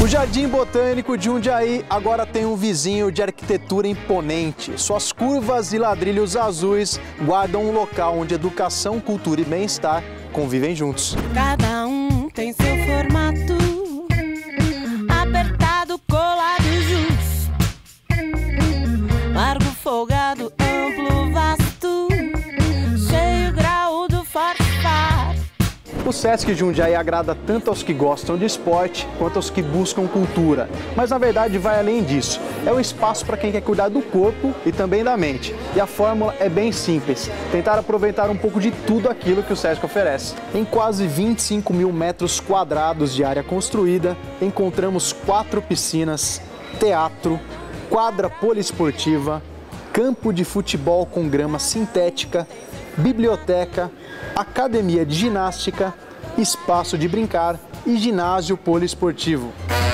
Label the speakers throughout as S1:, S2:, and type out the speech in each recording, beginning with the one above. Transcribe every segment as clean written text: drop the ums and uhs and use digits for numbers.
S1: Jardim Botânico de Jundiaí agora tem um vizinho de arquitetura imponente. Suas curvas e ladrilhos azuis guardam um local onde educação, cultura e bem-estar convivem juntos.
S2: Cada um tem seu formato, apertado, colado, justo, largo, folgado, amplo, vasto, cheio, graúdo, forte, par.
S1: O Sesc Jundiaí agrada tanto aos que gostam de esporte quanto aos que buscam cultura. Mas na verdade vai além disso. É um espaço para quem quer cuidar do corpo e também da mente. E a fórmula é bem simples. Tentar aproveitar um pouco de tudo aquilo que o Sesc oferece. Em quase 25 mil metros quadrados de área construída, encontramos 4 piscinas, teatro, quadra poliesportiva, campo de futebol com grama sintética, biblioteca, academia de ginástica, espaço de brincar e ginásio poliesportivo.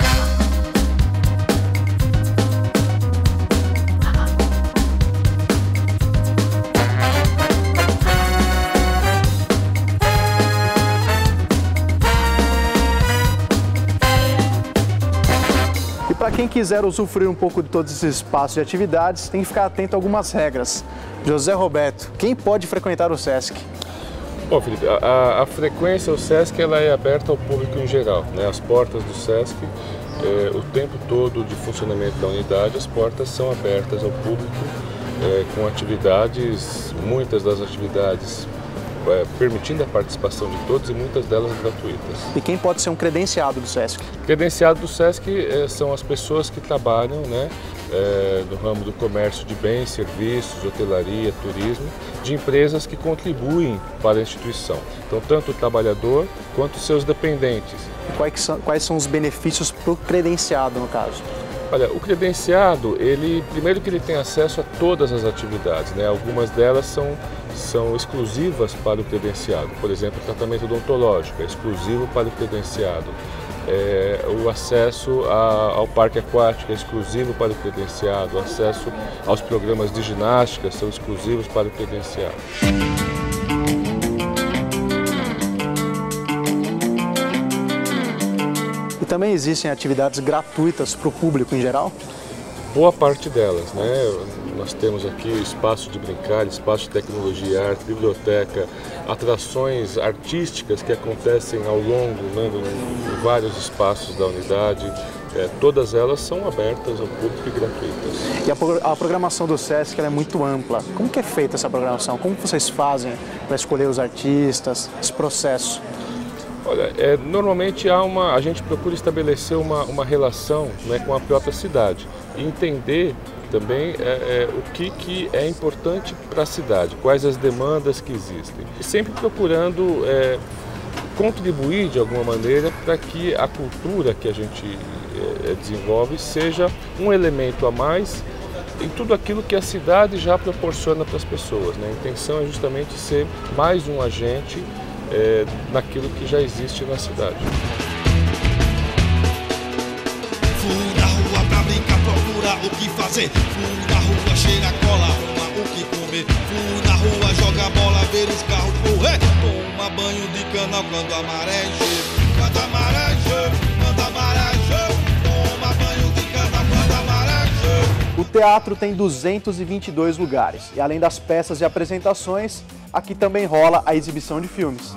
S1: E para quem quiser usufruir um pouco de todos esses espaços de atividades, tem que ficar atento a algumas regras. José Roberto, quem pode frequentar o Sesc?
S3: Bom, Felipe, a frequência ao Sesc ela é aberta ao público em geral, né? As portas do Sesc, o tempo todo de funcionamento da unidade, as portas são abertas ao público com atividades, muitas das atividades permitindo a participação de todos e muitas delas gratuitas.
S1: E quem pode ser um credenciado do Sesc?
S3: Credenciado do Sesc são as pessoas que trabalham, né, no ramo do comércio de bens, serviços, hotelaria, turismo, de empresas que contribuem para a instituição. Então, tanto o trabalhador quanto os seus dependentes.
S1: E quais são os benefícios para o credenciado, no caso?
S3: Olha, o credenciado, primeiro que ele tem acesso a todas as atividades, né? Algumas delas são exclusivas para o credenciado. Por exemplo, o tratamento odontológico é exclusivo para o credenciado. O acesso ao parque aquático é exclusivo para o credenciado. O acesso aos programas de ginástica são exclusivos para o credenciado.
S1: E também existem atividades gratuitas para o público em geral?
S3: Boa parte delas, né? Nós temos aqui espaço de brincar, espaço de tecnologia e arte, biblioteca, atrações artísticas que acontecem ao longo, né, em vários espaços da unidade. Todas elas são abertas ao público e gratuitas.
S1: E a programação do Sesc ela é muito ampla. Como que é feita essa programação? Como vocês fazem para escolher os artistas, esse processo?
S3: Olha, normalmente a gente procura estabelecer uma relação, né, com a própria cidade e entender também o que é importante para a cidade, quais as demandas que existem. E sempre procurando contribuir de alguma maneira para que a cultura que a gente desenvolve seja um elemento a mais em tudo aquilo que a cidade já proporciona para as pessoas, né? A intenção é justamente ser mais um agente naquilo que já existe na cidade.
S4: Fui na rua pra brincar, procurar o que fazer. Fui na rua cheirar cola, arrumar o que comer. Fui na rua jogar bola, ver os carros correr. Tomar banho de canal quando a maré encher. Quando a maré encher, quando a maré encher. Toma banho de canal quando a maré encher.
S1: O teatro tem 222 lugares e além das peças e apresentações, aqui também rola a exibição de filmes.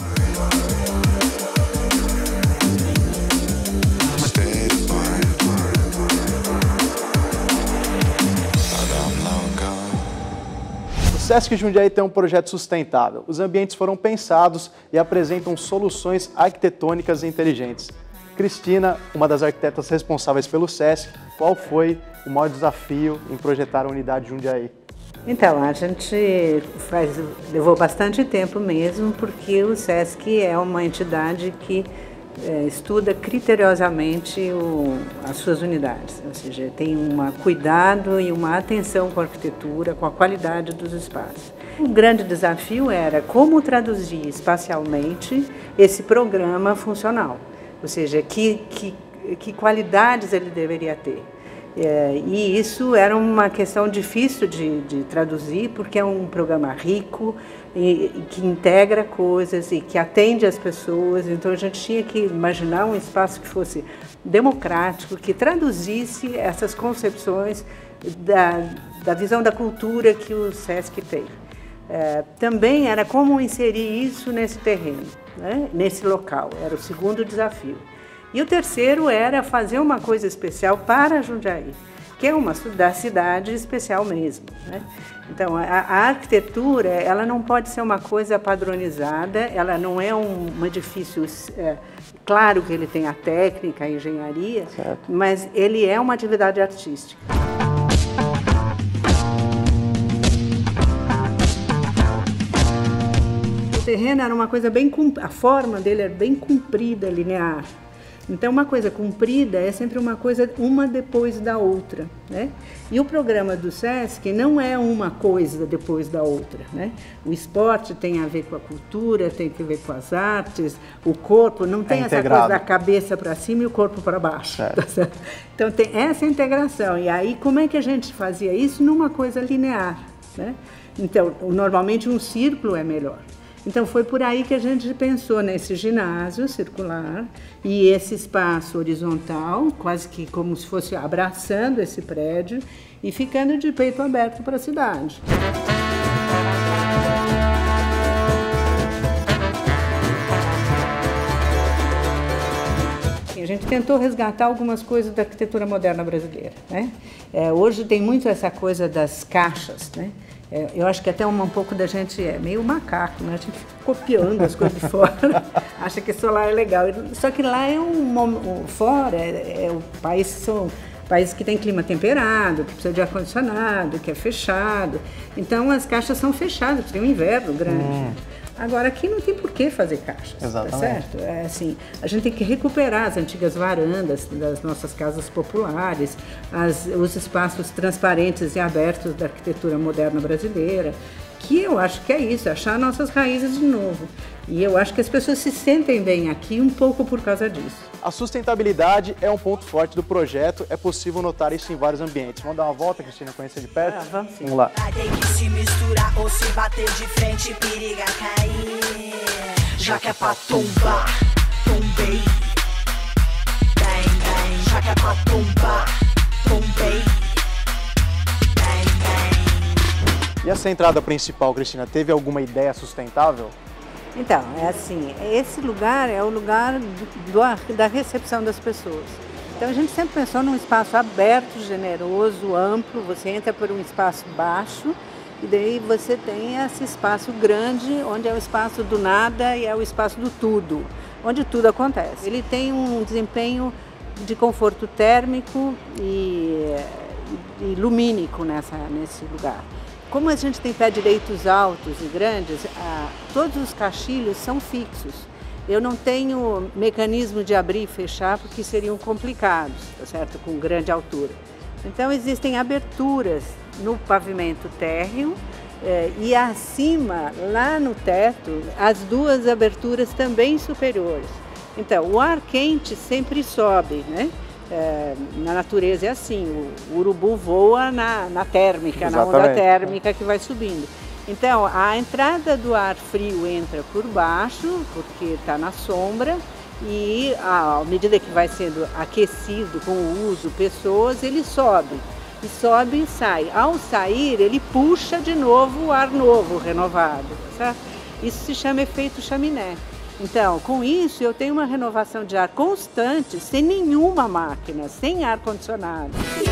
S1: O Sesc Jundiaí tem um projeto sustentável. Os ambientes foram pensados e apresentam soluções arquitetônicas inteligentes. Cristina, uma das arquitetas responsáveis pelo Sesc, qual foi o maior desafio em projetar a unidade Jundiaí?
S5: Então, a gente levou bastante tempo mesmo, porque o Sesc é uma entidade que estuda criteriosamente as suas unidades, ou seja, tem um cuidado e uma atenção com a arquitetura, com a qualidade dos espaços. O grande desafio era como traduzir espacialmente esse programa funcional, ou seja, que qualidades ele deveria ter. E isso era uma questão difícil de traduzir, porque é um programa rico, e que integra coisas e que atende as pessoas. Então a gente tinha que imaginar um espaço que fosse democrático, que traduzisse essas concepções da visão da cultura que o SESC tem. Também era como inserir isso nesse terreno, né? Nesse local, era o segundo desafio. E o terceiro era fazer uma coisa especial para Jundiaí, que é uma cidade especial mesmo, né? Então, a arquitetura, ela não pode ser uma coisa padronizada, ela não é um edifício, claro que ele tem a técnica, a engenharia, certo, mas ele é uma atividade artística. O terreno era uma coisa bem, a forma dele era bem comprida, linear. Então, uma coisa comprida é sempre uma coisa uma depois da outra, né? E o programa do SESC não é uma coisa depois da outra, né? O esporte tem a ver com a cultura, tem a ver com as artes, o corpo não tem essa coisa da cabeça para cima e o corpo para baixo. Tá certo? Então, tem essa integração. E aí, como é que a gente fazia isso numa coisa linear, né? Então, normalmente um círculo é melhor. Então, foi por aí que a gente pensou nesse ginásio circular e esse espaço horizontal, quase que como se fosse abraçando esse prédio e ficando de peito aberto para a cidade. A gente tentou resgatar algumas coisas da arquitetura moderna brasileira, né? Hoje tem muito essa coisa das caixas, né? Eu acho que até um pouco da gente é meio macaco, né? A gente fica copiando as coisas de fora, acha que só lá é legal. Só que lá é fora, o país são países que tem clima temperado, que precisa de ar-condicionado, que é fechado. Então as caixas são fechadas, tem um inverno grande. Agora, aqui não tem por que fazer caixas, tá certo? Assim, a gente tem que recuperar as antigas varandas das nossas casas populares, os espaços transparentes e abertos da arquitetura moderna brasileira, que eu acho que é isso, achar nossas raízes de novo. E eu acho que as pessoas se sentem bem aqui um pouco por causa disso.
S1: A sustentabilidade é um ponto forte do projeto, é possível notar isso em vários ambientes. Vamos dar uma volta, Cristina, conhecer de perto?
S5: Vamos sim.
S1: Vamos lá.
S6: Tem que se misturar ou se bater de frente, periga cair. Já que é pra tombar, tombei. Bang, bang. Já que é pra tombar, tombei. Bang, bang.
S1: E essa entrada principal, Cristina, teve alguma ideia sustentável?
S5: Então, é assim, esse lugar é o lugar da recepção das pessoas. Então a gente sempre pensou num espaço aberto, generoso, amplo, você entra por um espaço baixo e daí você tem esse espaço grande, onde é o espaço do nada e é o espaço do tudo, onde tudo acontece. Ele tem um desempenho de conforto térmico e lumínico nesse lugar. Como a gente tem pé direitos altos e grandes, todos os caixilhos são fixos. Eu não tenho mecanismo de abrir e fechar porque seriam complicados, tá certo? Com grande altura. Então existem aberturas no pavimento térreo e acima, lá no teto, as duas aberturas também superiores. Então o ar quente sempre sobe, né? Na natureza é assim, o urubu voa na térmica, exatamente, na onda térmica que vai subindo. Então, a entrada do ar frio entra por baixo, porque está na sombra, e à medida que vai sendo aquecido com o uso pessoas, ele sobe. E sobe e sai. Ao sair, ele puxa de novo o ar novo, renovado, certo? Isso se chama efeito chaminé. Então, com isso, eu tenho uma renovação de ar constante, sem nenhuma máquina, sem ar-condicionado.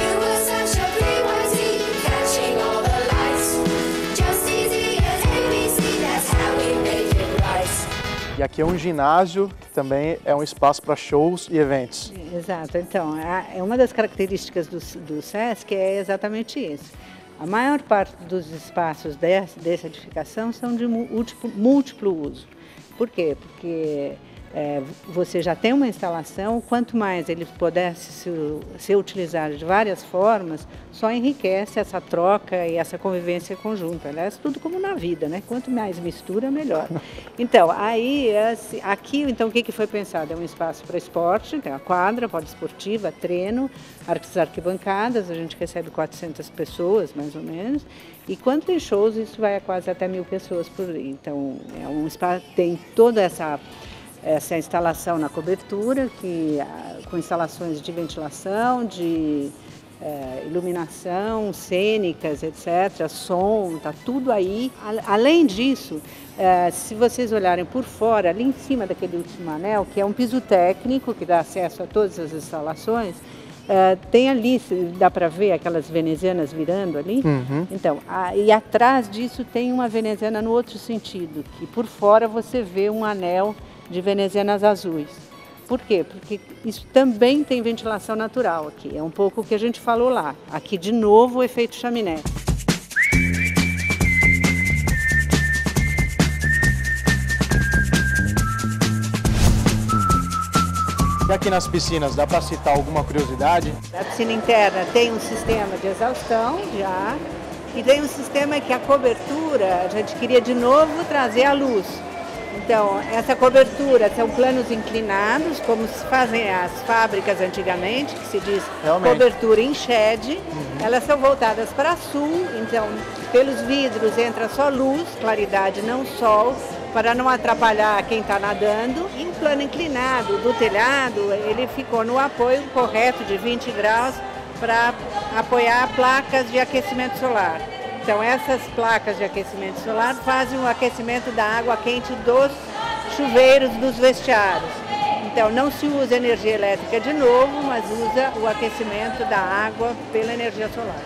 S1: E aqui é um ginásio, que também é um espaço para shows e eventos.
S5: Exato. Então, uma das características do SESC é exatamente isso. A maior parte dos espaços dessa edificação são de múltiplo uso. Por quê? Porque você já tem uma instalação, quanto mais ele pudesse ser utilizado de várias formas, só enriquece essa troca e essa convivência conjunta. Aliás, tudo como na vida, né? Quanto mais mistura, melhor. Então, aqui, então, o que foi pensado? É um espaço para esporte, tem a quadra poliesportiva, treino, as arquibancadas, a gente recebe 400 pessoas, mais ou menos, e quando tem shows, isso vai a quase até 1.000 pessoas por dia. Então, é um espaço, tem toda essa instalação na cobertura, com instalações de ventilação, de iluminação, cênicas, etc., som, está tudo aí. Além disso, se vocês olharem por fora, ali em cima daquele último anel, que é um piso técnico que dá acesso a todas as instalações, tem ali, dá para ver aquelas venezianas virando ali? Uhum. Então, e atrás disso tem uma veneziana no outro sentido, que por fora você vê um anel de venezianas azuis. Por quê? Porque isso também tem ventilação natural aqui. É um pouco o que a gente falou lá. Aqui, de novo, o efeito chaminé.
S1: E aqui nas piscinas, dá para citar alguma curiosidade?
S5: Na piscina interna tem um sistema de exaustão de ar e tem um sistema que a cobertura, a gente queria de novo trazer a luz. Então, essa cobertura são planos inclinados, como se fazem as fábricas antigamente, que se diz cobertura em shed. Elas são voltadas para sul, então pelos vidros entra só luz, claridade, não sol, para não atrapalhar quem está nadando. E o plano inclinado do telhado, ele ficou no apoio correto de 20 graus para apoiar placas de aquecimento solar. Então, essas placas de aquecimento solar fazem o aquecimento da água quente dos chuveiros dos vestiários. Então, não se usa energia elétrica de novo, mas usa o aquecimento da água pela energia solar.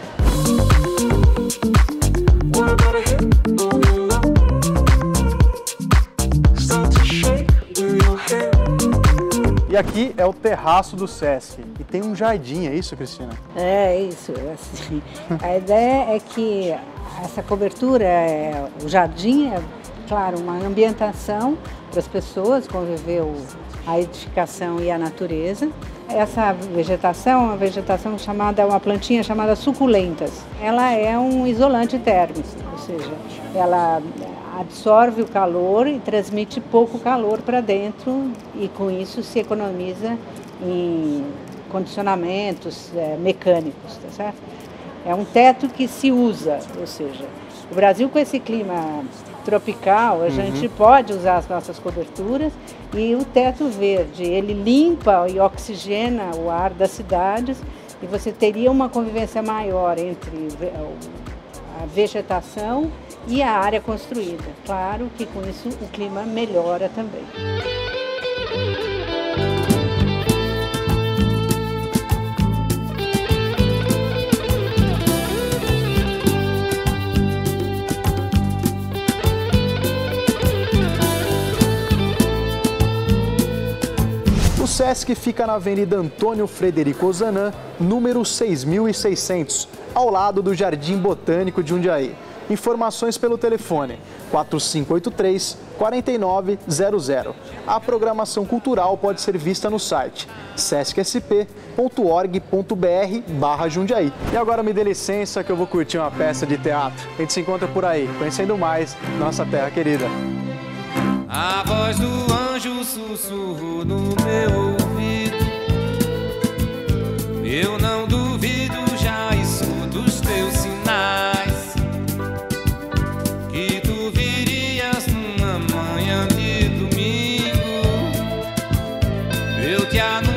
S1: E aqui é o terraço do Sesc. E tem um jardim, é isso, Cristina?
S5: É isso. Assim. A ideia é que essa cobertura, o jardim é, claro, uma ambientação para as pessoas, conviver a edificação e a natureza. Essa vegetação é uma vegetação chamada, uma plantinha chamada suculentas. Ela é um isolante térmico, ou seja, ela absorve o calor e transmite pouco calor para dentro e com isso se economiza em condicionamentos mecânicos, tá certo? É um teto que se usa, ou seja, o Brasil com esse clima tropical, a gente pode usar as nossas coberturas e o teto verde, ele limpa e oxigena o ar das cidades e você teria uma convivência maior entre a vegetação e a área construída. Claro que com isso o clima melhora também.
S1: O Sesc fica na Avenida Antônio Frederico Ozanam, número 6.600, ao lado do Jardim Botânico de Jundiaí. Informações pelo telefone 4583-4900. A programação cultural pode ser vista no site sescsp.org.br/Jundiaí. E agora me dê licença que eu vou curtir uma peça de teatro. A gente se encontra por aí, conhecendo mais nossa terra querida.
S7: A voz do anjo sussurrou no meu ouvido. Eu não duvido, já escuto os teus sinais, que tu virias numa manhã de domingo. Eu te anuncio